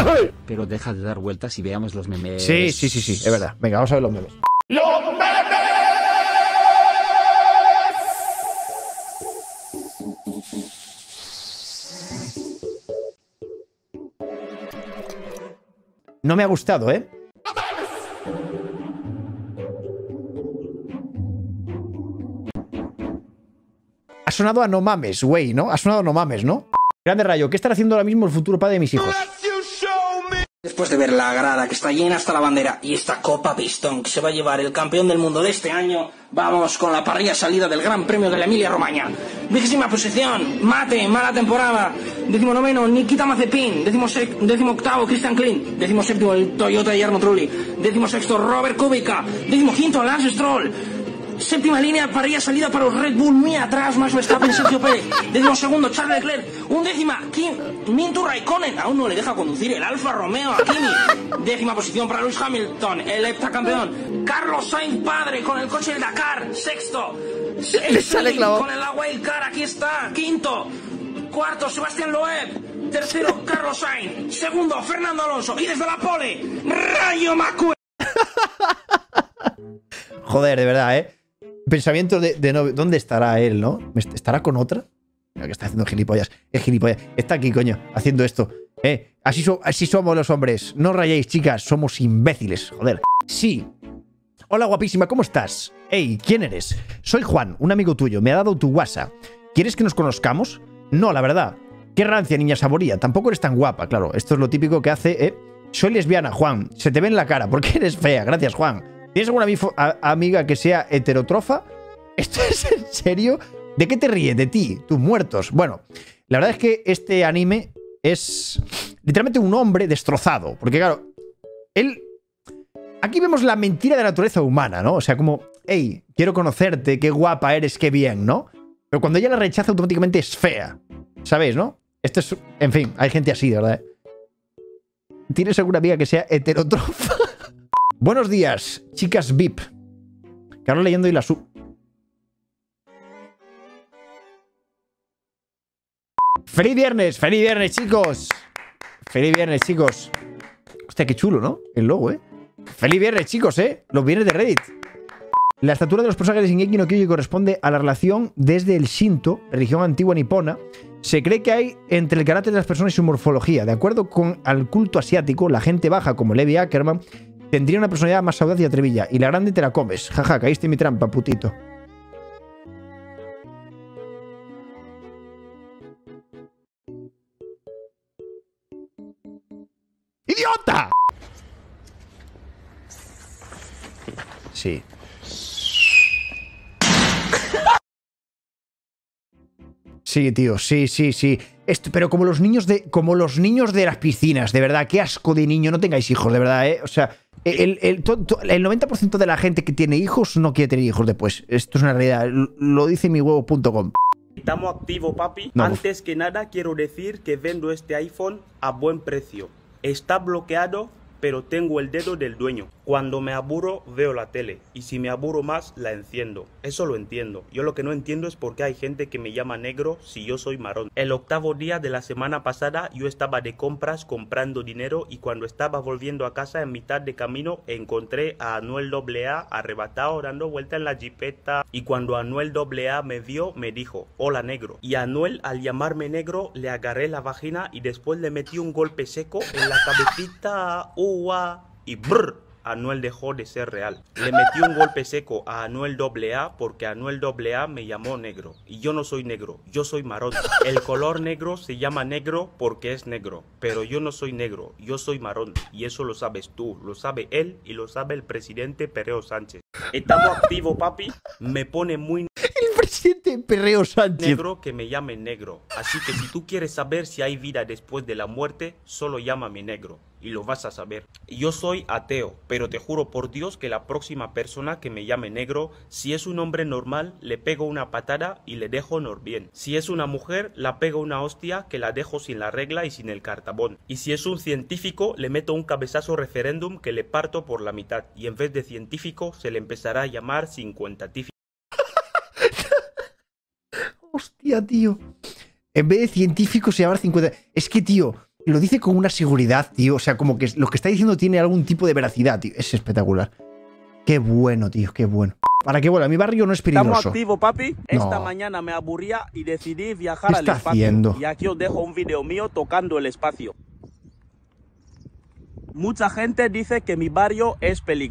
Pero deja de dar vueltas y veamos los memes. Sí, es verdad. Venga, vamos a ver los memes. No me ha gustado, ¿eh? Ha sonado a no mames, güey, ¿no? Ha sonado a no mames, ¿no? Grande Rayo, ¿qué estará haciendo ahora mismo el futuro padre de mis hijos? Después de ver la grada que está llena hasta la bandera y esta Copa Pistón que se va a llevar el campeón del mundo de este año, vamos con la parrilla salida del Gran Premio de la Emilia-Romagna. 20ª posición, Mate, mala temporada. 19º, Nikita Mazepin. 18º, Christian Klein. 17º, el Toyota de Jarno Trulli. 16º, Robert Kubica. 15º, Lance Stroll. 7ª línea, parrilla salida para los Red Bull, muy atrás, Max Verstappen, Sergio Pérez. 12º, Charles Leclerc. 11ª, Mintu Raikkonen. Aún no le deja conducir el Alfa Romeo a Kimi. 10ª posición para Lewis Hamilton, el heptacampeón. Carlos Sainz padre con el coche del Dakar. 6º, Le sale clavado. con el Wildcard, aquí está. 5º, 4º, Sebastián Loeb. 3º, Carlos Sainz. 2º, Fernando Alonso. Y desde la pole, Rayo McQueen. Joder, de verdad, ¿eh? Pensamiento de no... ¿Dónde estará él, no? ¿Estará con otra? Mira que está haciendo gilipollas. Es gilipollas. Está aquí, coño, haciendo esto. Así somos los hombres. No rayéis, chicas. Somos imbéciles. Joder. Sí. Hola, guapísima. ¿Cómo estás? Hey, ¿quién eres? Soy Juan, un amigo tuyo. Me ha dado tu WhatsApp. ¿Quieres que nos conozcamos? No, la verdad. Qué rancia, niña saboría. Tampoco eres tan guapa, claro. Esto es lo típico que hace, Soy lesbiana, Juan. Se te ve en la cara. ¿Por qué eres fea? Gracias, Juan. ¿Tienes alguna amiga que sea heterotrofa? ¿Esto es en serio? ¿De qué te ríes? ¿De ti? Tus muertos. Bueno, la verdad es que este anime es literalmente un hombre destrozado. Porque claro, él... Aquí vemos la mentira de la naturaleza humana, ¿no? O sea, como, hey, quiero conocerte, qué guapa eres, qué bien, ¿no? Pero cuando ella la rechaza automáticamente es fea. ¿Sabéis, no? Esto es... En fin, hay gente así, de verdad. ¿Tienes alguna amiga que sea heterotrofa? Buenos días, chicas VIP. Carlos leyendo y la sub. ¡Feliz viernes, chicos! ¡Feliz viernes, chicos! Hostia, qué chulo, ¿no? El logo, ¿eh? ¡Feliz viernes, chicos, Los viernes de Reddit. La estatura de los personajes de Shingeki no Kyojin corresponde a la relación desde el Shinto, religión antigua nipona. Se cree que hay entre el carácter de las personas y su morfología. De acuerdo con el culto asiático, la gente baja, como Levi Ackerman, tendría una personalidad más audaz y atrevida. Y la grande te la comes. Jaja, caíste en mi trampa, putito. ¡Idiota! Sí. Sí, tío, sí. Pero como los niños de las piscinas, de verdad, qué asco de niño. No tengáis hijos, de verdad, O sea, el 90% de la gente que tiene hijos no quiere tener hijos después. Esto es una realidad. Lo dice mihuevo.com. Estamos activos, papi. No. Antes que nada, quiero decir que vendo este iPhone a buen precio. Está bloqueado, pero tengo el dedo del dueño. Cuando me aburro, veo la tele. Y si me aburro más, la enciendo. Eso lo entiendo. Yo lo que no entiendo es por qué hay gente que me llama negro si yo soy marrón. El 8º día de la semana pasada, yo estaba de compras comprando dinero y cuando estaba volviendo a casa en mitad de camino, encontré a Anuel AA arrebatado dando vuelta en la jipeta. Y cuando Anuel AA me vio, me dijo, hola negro. Y Anuel, al llamarme negro, le agarré la vagina y después le metí un golpe seco en la cabecita. Y brrr. Anuel dejó de ser real. Le metí un golpe seco a Anuel AA porque Anuel AA me llamó negro. Y yo no soy negro, yo soy marrón. El color negro se llama negro porque es negro. Pero yo no soy negro, yo soy marrón. Y eso lo sabes tú, lo sabe él y lo sabe el presidente Perreo Sánchez. Estamos activos, papi. Me pone muy El presidente Perreo Sánchez. negro que me llame negro. Así que si tú quieres saber si hay vida después de la muerte, solo llámame negro. Y lo vas a saber. Yo soy ateo, pero te juro por Dios que la próxima persona que me llame negro, si es un hombre normal, le pego una patada y le dejo bien. Si es una mujer, la pego una hostia que la dejo sin la regla y sin el cartabón. Y si es un científico, le meto un cabezazo referéndum que le parto por la mitad. Y en vez de científico, se le empezará a llamar 50tífico. Hostia, tío. En vez de científico se llama 50... Es que, tío, lo dice con una seguridad, tío. O sea, como que lo que está diciendo tiene algún tipo de veracidad, tío. Es espectacular. Qué bueno, tío, qué bueno. Para que vuela, mi barrio no es peligroso. Estamos activos, papi. No. Esta mañana me aburría y decidí viajar al ¿Qué está espacio. haciendo? Y aquí os dejo un video mío tocando el espacio. Mucha gente dice que mi barrio es peligroso.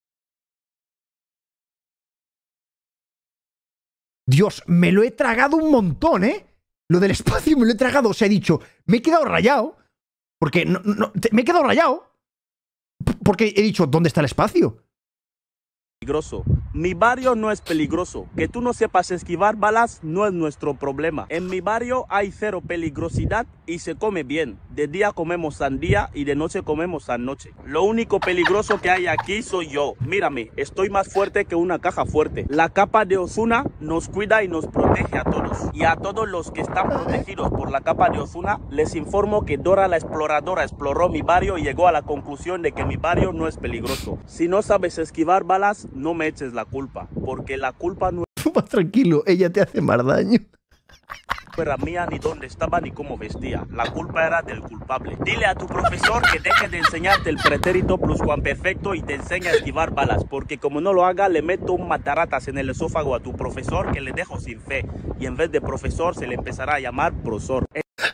Dios, me lo he tragado un montón, ¿eh? Lo del espacio me lo he tragado. O sea, he dicho, me he quedado rayado. Porque me he quedado rayado. Porque he dicho, ¿dónde está el espacio? Mi barrio no es peligroso. Que tú no sepas esquivar balas no es nuestro problema. En mi barrio hay cero peligrosidad y se come bien. De día comemos sandía y de noche comemos anoche. Lo único peligroso que hay aquí soy yo. Mírame, estoy más fuerte que una caja fuerte. La capa de Ozuna nos cuida y nos protege a todos. Y a todos los que están protegidos por la capa de Ozuna, les informo que Dora la exploradora exploró mi barrio y llegó a la conclusión de que mi barrio no es peligroso. Si no sabes esquivar balas, no me eches la culpa, porque la culpa no Más tranquilo, ella te hace más daño. era mía ni dónde estaba ni cómo vestía. La culpa era del culpable. Dile a tu profesor que deje de enseñarte el pretérito pluscuamperfecto y te enseñe a esquivar balas, porque como no lo haga, le meto un mataratas en el esófago a tu profesor que le dejo sin fe. Y en vez de profesor se le empezará a llamar profesor.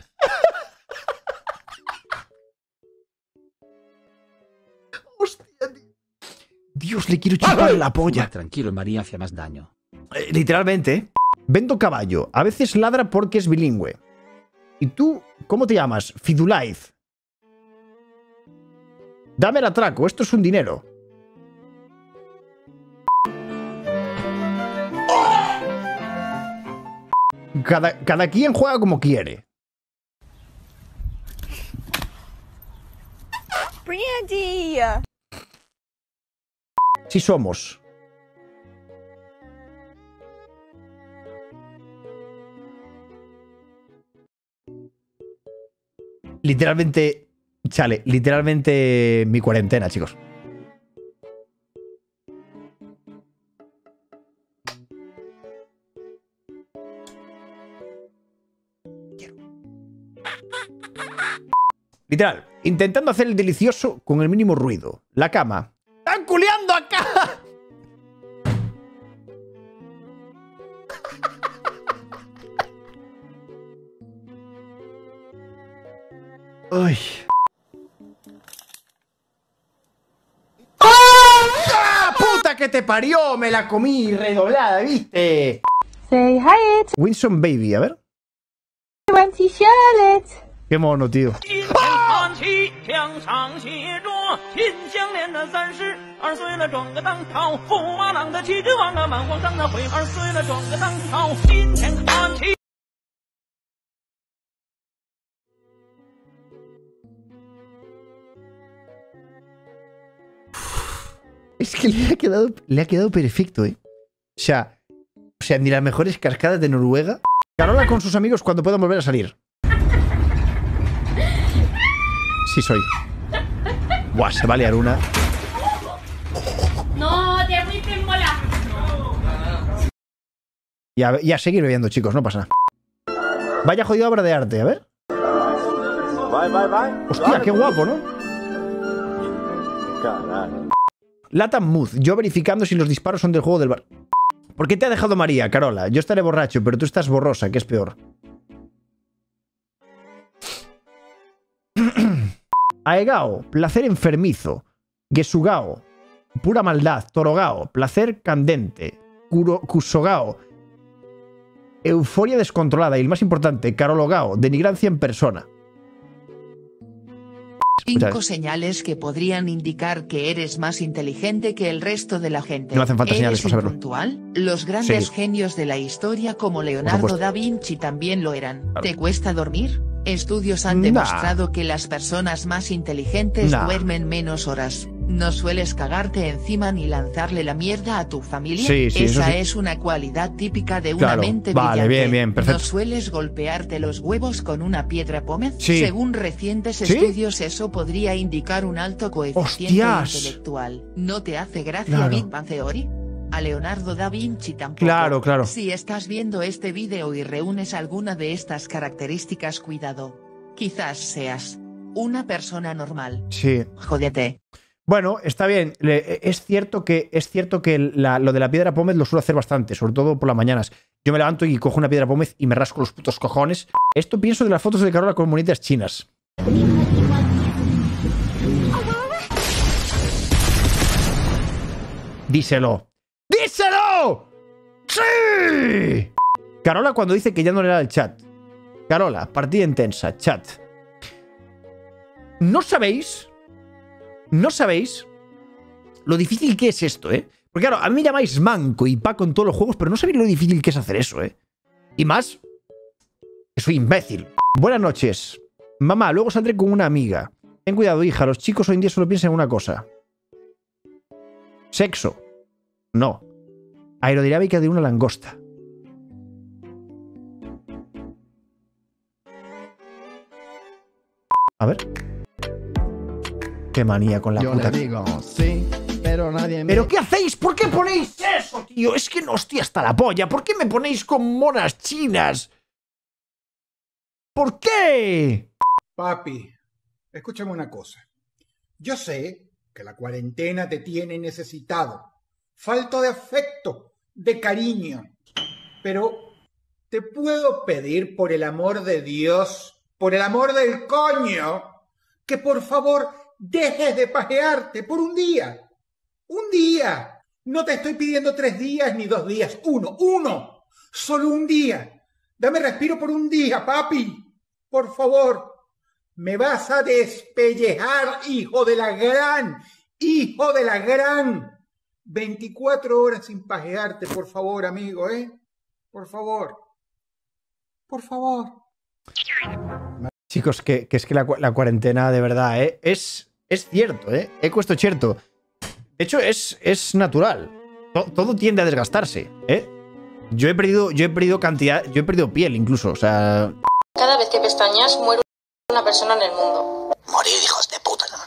Hostia, tío. Dios, le quiero chupar la polla. Más tranquilo, María hace más daño. Literalmente. Vendo caballo. A veces ladra porque es bilingüe. ¿Y tú cómo te llamas? Fidulaiz. Dame el atraco. Esto es un dinero. Cada quien juega como quiere. Brandy! Sí somos. Literalmente, chale, literalmente mi cuarentena, chicos. Literal, intentando hacer el delicioso con el mínimo ruido. La cama. ¡Están culeando acá! Ay. ¡Ah, puta que te parió! Me la comí redoblada, ¿viste? Say hi, it's Winston Baby, a ver. Wendy Charlotte. Qué mono, tío. Es que le ha quedado perfecto, ¿eh? O sea, ni las mejores cascadas de Noruega. Carola con sus amigos cuando puedan volver a salir. Sí soy. Buah, se va a liar una. No, te fuiste en bola. Y a seguir bebiendo, chicos, no pasa nada. Vaya jodida obra de arte, a ver. Hostia, qué guapo, ¿no? Latam Mood, yo verificando si los disparos son del juego del bar. ¿Por qué te ha dejado María, Carola? Yo estaré borracho, pero tú estás borrosa, que es peor. Aegao, placer enfermizo. Gesugao, pura maldad. Torogao, placer candente. Kusogao, euforia descontrolada. Y el más importante, Carologao, denigrancia en persona. 5 señales que podrían indicar que eres más inteligente que el resto de la gente. No hacen falta señales para saberlo. Impuntual. Los grandes Sí. genios de la historia como Leonardo supuesto. da Vinci también lo eran. Claro. ¿Te cuesta dormir? Estudios han demostrado que las personas más inteligentes duermen menos horas. No sueles cagarte encima ni lanzarle la mierda a tu familia. Sí, eso Esa sí. es una cualidad típica de una Claro, mente vale, brillante. bien, perfecto. ¿No sueles golpearte los huevos con una piedra pómez? Sí. Según recientes ¿Sí? estudios, eso podría indicar un alto coeficiente ¡Hostias! intelectual. ¿No te hace gracia Claro. Big Bang Theory? A Leonardo da Vinci tampoco. Claro, claro. Si estás viendo este vídeo y reúnes alguna de estas características, cuidado. Quizás seas Una persona normal. Sí. Jódete. Bueno, está bien. Es cierto que lo de la piedra pómez lo suelo hacer bastante, sobre todo por las mañanas. Yo me levanto y cojo una piedra pómez y me rasco los putos cojones. Esto pienso de las fotos de Carola con monitas chinas. Díselo. ¡Díselo! ¡Sí! Carola cuando dice que ya no le da el chat. Carola, partida intensa, chat. ¿No sabéis lo difícil que es esto, eh? Porque claro, a mí me llamáis manco y paco en todos los juegos, pero no sabéis lo difícil que es hacer eso, eh. Y más, que soy imbécil. Buenas noches. Mamá, luego saldré con una amiga. Ten cuidado, hija, los chicos hoy en día solo piensan en una cosa. Sexo. No. Aerodinámica de una langosta. A ver. Qué manía con la Yo puta. le digo, sí, pero nadie me... ¿Pero qué hacéis? ¿Por qué ponéis eso, tío? Es que no estoy hasta la polla. ¿Por qué me ponéis con monas chinas? ¿Por qué? Papi, escúchame una cosa. Yo sé que la cuarentena te tiene necesitado, falto de afecto, de cariño, pero te puedo pedir por el amor de Dios, por el amor del coño, que por favor dejes de pajearte por un día. Un día. No te estoy pidiendo 3 días ni 2 días. Uno. Solo un día. Dame respiro por un día, papi. Por favor. Me vas a despellejar, hijo de la gran. 24 horas sin pajearte, por favor, amigo, ¿eh? Por favor. Por favor. Chicos, que es que la cuarentena, de verdad, es cierto, ¿eh? Questo cierto. De hecho, es natural. Todo tiende a desgastarse, ¿eh? Yo he perdido cantidad, yo he perdido piel incluso, o sea... Cada vez que pestañas, muere una persona en el mundo. Morir, hijos de puta, ¿no?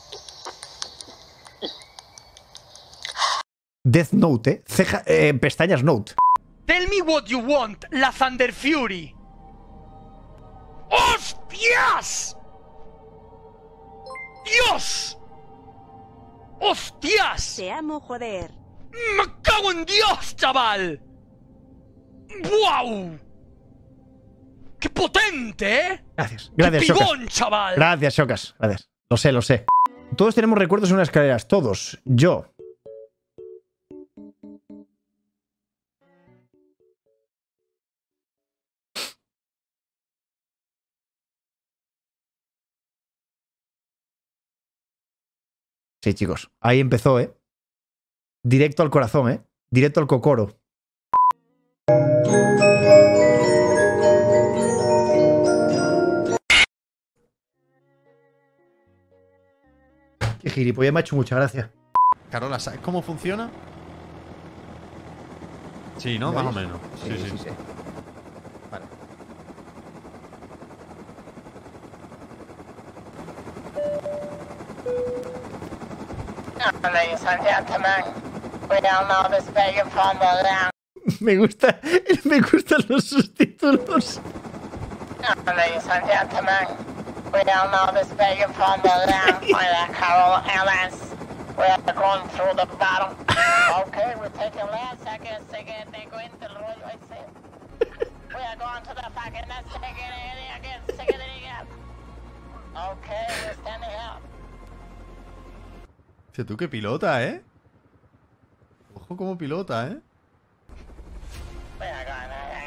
Death Note, pestañas Note. Tell me what you want, la Thunder Fury. ¡Hostias! ¡Dios! ¡Hostias! Te amo, joder. ¡Me cago en Dios, chaval! ¡Wow! ¡Qué potente, eh! Gracias, ¡Qué pibón, Shocas. chaval! Gracias, Shocas. Gracias. Lo sé. Todos tenemos recuerdos en unas escaleras, todos. Yo. Sí, chicos. Ahí empezó, ¿eh? Directo al corazón, ¿eh? Directo al cocoro. Qué gilipollas, me ha hecho mucha gracia. Carola, ¿sabes cómo funciona? Sí, ¿no? Más o menos. Sí. Vale. Ladies and gentlemen, we all know this begging from the land. Me gustan los subtítulos. Ladies and gentlemen, we all know this begging from the land. By Carol Ellis. We are going through the bottom. Okay, we're taking last seconds to get the going to the road. I see. We are going to the fucking next second again. Okay, we're standing up. Hostia, tú qué pilota, ¿eh? Ojo como pilota, ¿eh? We are going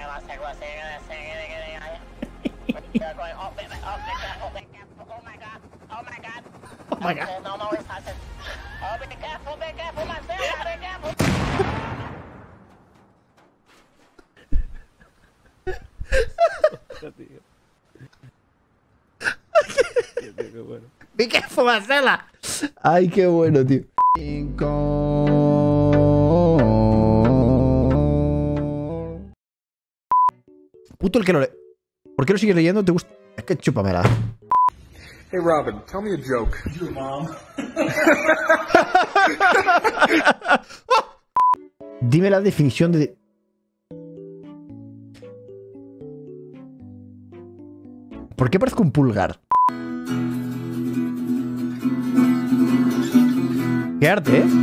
oh my god. Oh my god. Okay, no, it's happening. Oh, be careful, Marcela, be careful. ¡Be careful, Marcela! Ay, qué bueno, tío. Puto el que lo lee. ¿Por qué lo sigues leyendo? ¿Te gusta? Es que chúpamela. Hey, Robin, tell me a joke. Your mom. Dime la definición de... ¿Por qué parezco un pulgar? Qué arte, ¿eh?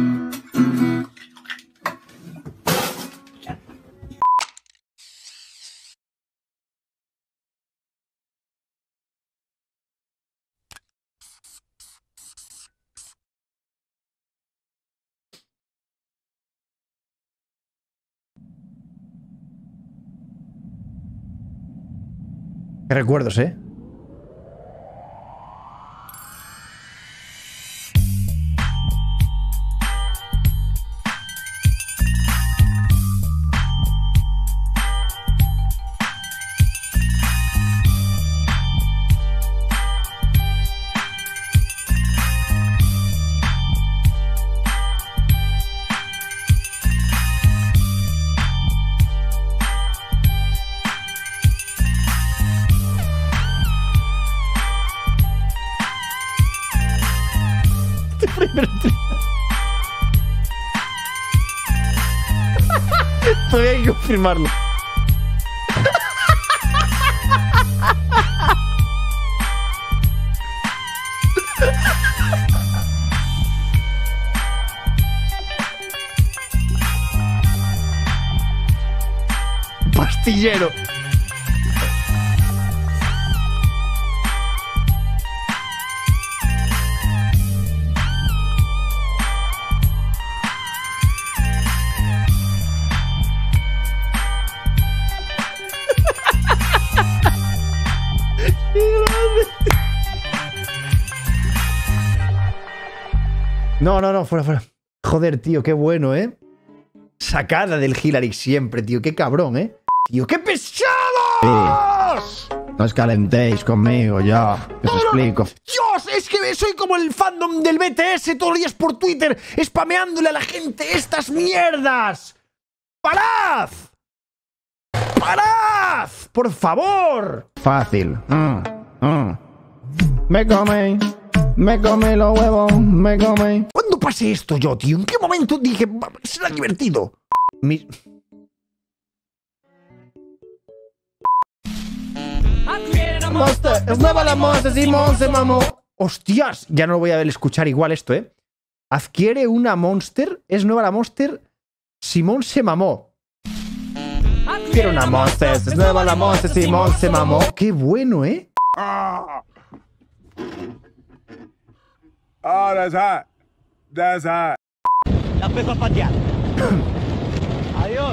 Qué recuerdos, ¿eh? Todavía hay que confirmarlo. Pastillero. No, fuera. Joder, tío, qué bueno, ¿eh? Sacada del Hillary siempre, tío. Qué cabrón, ¿eh? Tío, ¡qué pesados! Sí. No os calentéis conmigo, ya. Os explico. ¡Dios! Es que soy como el fandom del BTS todos los días por Twitter, spameándole a la gente estas mierdas. ¡Parad! ¡Parad! ¡Por favor! Fácil. Me come los huevos, me come. ¿Cuándo pasé esto yo, tío? ¿En qué momento dije, será divertido? Monster, es nueva la Monster, Simón se mamó. Hostias, ya no lo voy a ver escuchar igual esto, ¿eh? Adquiere una Monster, es nueva la Monster, Simón se mamó. Adquiere una Monster, es nueva la Monster, Simón se mamó. Qué bueno, ¿eh? Oh, that's hot. That's hot. La empezó a patear. Adiós.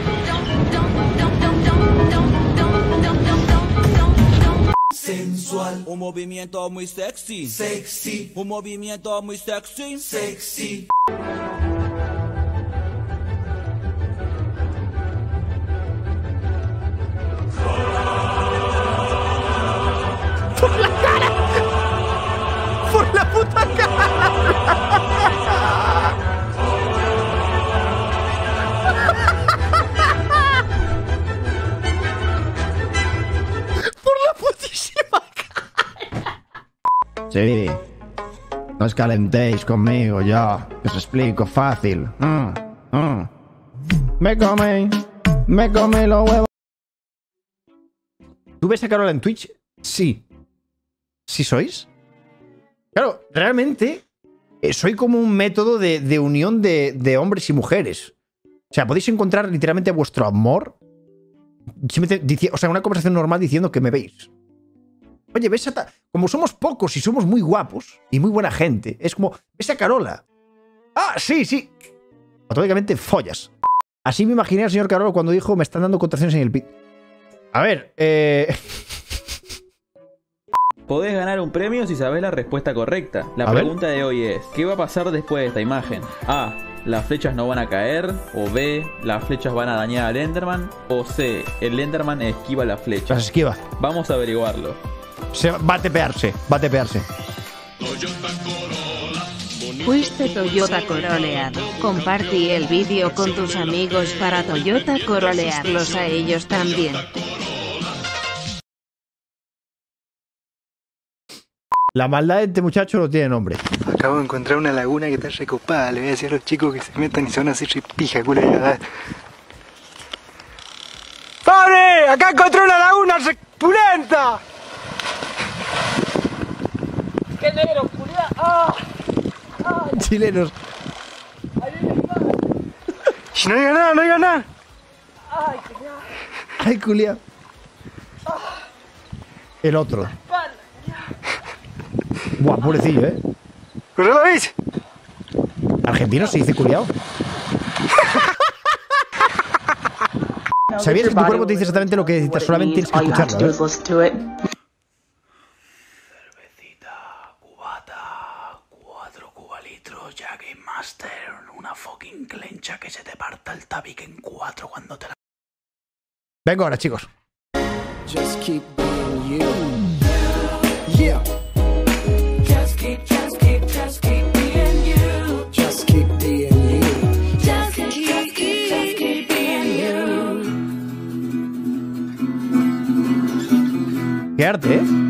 Sensual. Un movimiento muy sexy. Sexy. Un movimiento muy sexy. Sexy. ¡Por la cara! ¡Por la puta cara! ¡Por la putísima cara! Sí. No os calentéis conmigo, ya. Os explico fácil. Me come los huevos. ¿Tú ves a Carola en Twitch? Sí. ¿Sí sois? Claro, realmente soy como un método de unión de hombres y mujeres. O sea, podéis encontrar literalmente vuestro amor. O sea, una conversación normal diciendo que me veis. Oye, ves a... Como somos pocos y somos muy guapos y muy buena gente, es como, ves a Carola. Ah, sí. Automáticamente follas. Así me imaginé al señor Carola cuando dijo, me están dando contracciones en el pit. A ver, Podés ganar un premio si sabés la respuesta correcta. La pregunta de hoy es, ¿qué va a pasar después de esta imagen? A, las flechas no van a caer. O B, las flechas van a dañar al Enderman. O C, el Enderman esquiva las flechas. Las esquiva. Vamos a averiguarlo. Va a tepearse. Fuiste Toyota Coroleado. Compartí el vídeo con tus amigos para Toyota Corolearlos a ellos también. La maldad de este muchacho no tiene nombre. Acabo de encontrar una laguna que está recopada. Le voy a decir a los chicos que se metan y se van a hacer pija, culo. ¡Padre! ¡Acá encontré una laguna pulenta! ¡Qué negro, culiá! ¡Ah! Chilenos. No diga nada, no diga nada. Ay, culia. El otro. Buah, pobrecillo, ¿eh? ¿Pero lo veis? Argentino se dice culiao. ¿Sabías que tu cuerpo te dice exactamente lo que necesitas? Solamente tienes que escucharlo, ¿eh? Cervecita, cubata, 4 cubalitros, ya Game Master, una fucking clencha que se te parta el tabique en 4 cuando te la... Vengo ahora, chicos. Just keep being you. Yeah. Just keep being you. Just keep being you. Just keep being you. Qué arte, ¿eh?